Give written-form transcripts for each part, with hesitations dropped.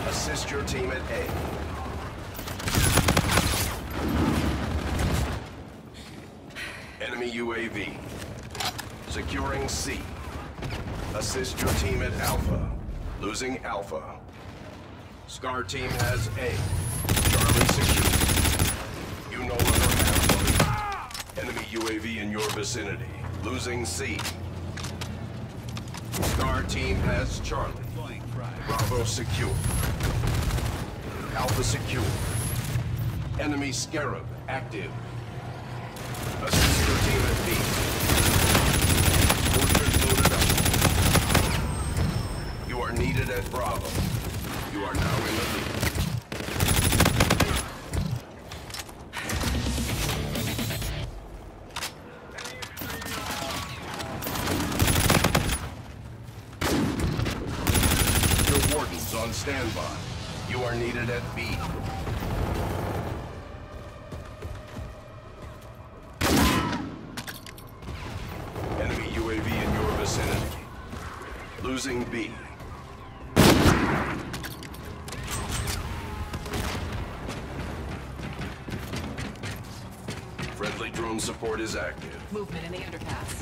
Assist your team at A. Enemy UAV. Securing C. Assist your team at Alpha. Losing Alpha. Scar team has A. Charlie secure. You no longer have one. Enemy UAV in your vicinity. Losing C. Scar team has Charlie. Bravo secure. Alpha secure. Enemy Scarab active. Assist your team at B. Fortress loaded up. You are needed at Bravo. You are now in the lead. Your wardens on standby. You are needed at B. Enemy UAV in your vicinity. Losing B. Friendly drone support is active. Movement in the underpass.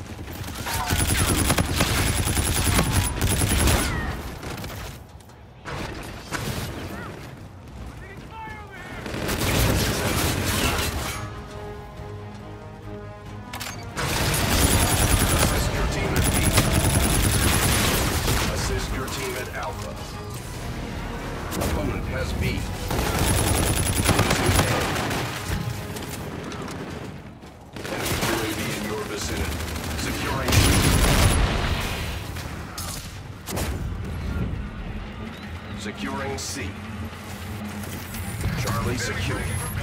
Assist your team at B. Assist your team at Alpha. Opponent has B. Losing A. Vicinity. Securing C. Securing C. Charlie secure.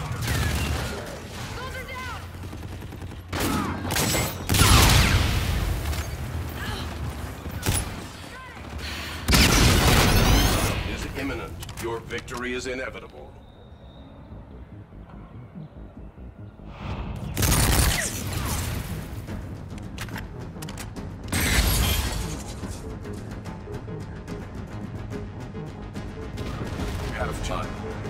Is imminent. Your victory is inevitable. Half time.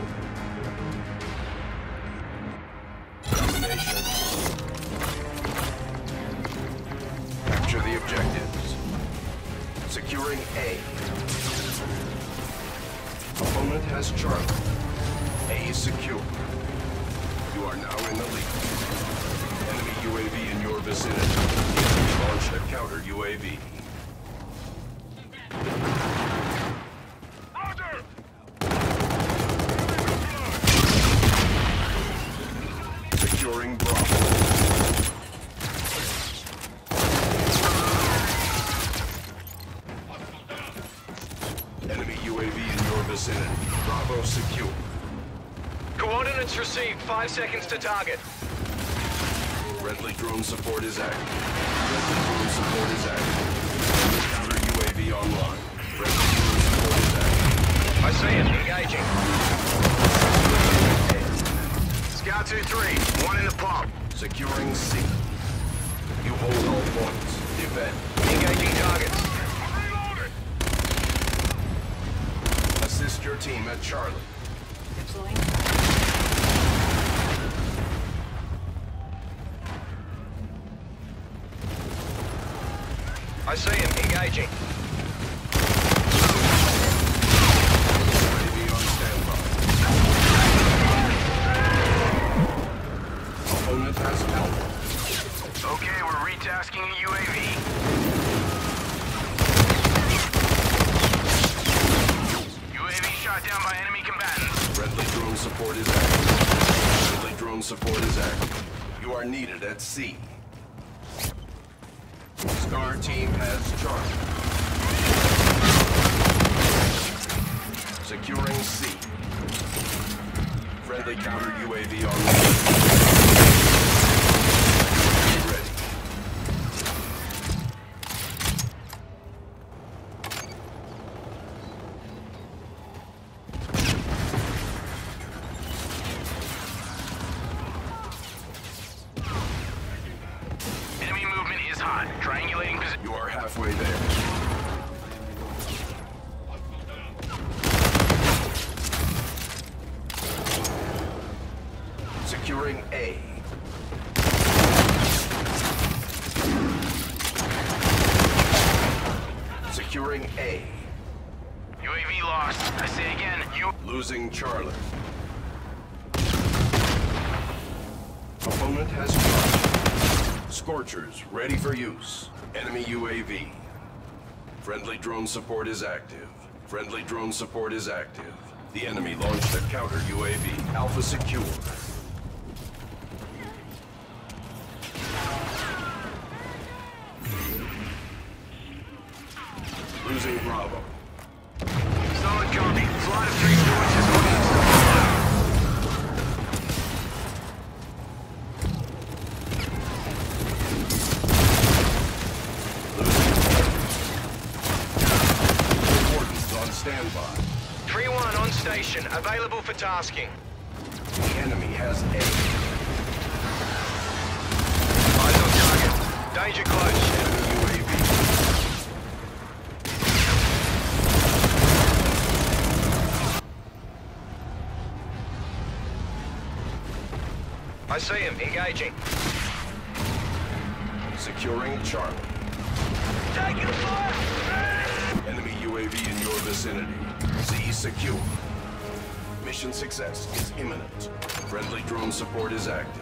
Domination. Capture the objectives. Securing A. Opponent has Charlie. A is secure. You are now in the lead. Enemy UAV in your vicinity. Launch a counter UAV. Securing Bravo. Enemy UAV in your vicinity. Bravo secure. Coordinates received. 5 seconds to target. Friendly drone support is active. Friendly drone support is active. Counter UAV online. Friendly drone support is active. I see it. Engaging. Scout 2-3. One in the pop. Securing C. You hold all points. Defend. Engaging targets. Assist your team at Charlie. Deploying. I see him. Engaging. UAV on standby. Opponent has Alpha. Okay, we're retasking a UAV. UAV shot down by enemy combatants. Friendly drone support is active. Friendly drone support is active. You are needed at C. Scar team has Charlie. Securing C. Friendly counter UAV online. Ready. Enemy movement is hot. Triangulating position. You are halfway there. Securing A. Securing A. UAV lost. I say again, Losing Charlie. Opponent has Charlie. Scorchers ready for use. Enemy UAV. Friendly drone support is active. Friendly drone support is active. The enemy launched a counter UAV. Alpha secure. Losing Bravo. solid copy. Flight of 3 Scorchers on On standby. 3-1 on station. Available for tasking. The enemy has A. Eyes on target. Danger close. Enemy UAV. I see him. Engaging. Securing Charlie. Taking fire! Enemy UAV in your vicinity. C secure. Mission success is imminent. Friendly drone support is active.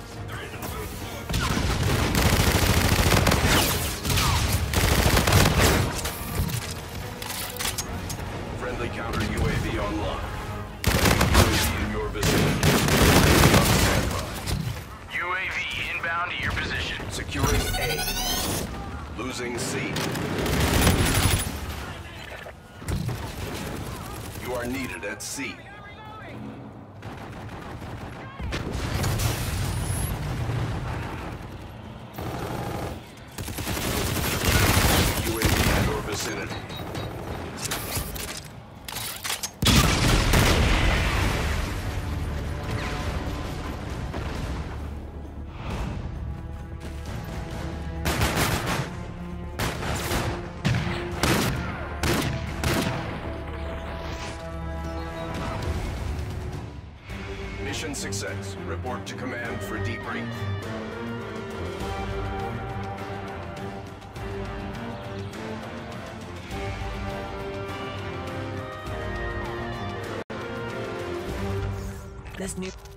Friendly counter UAV online. UAV in your vicinity. On standby. UAV inbound to your position. Securing A. Losing C. You are needed at C. UAV in your vicinity. Mission success. Report to command for debrief. This new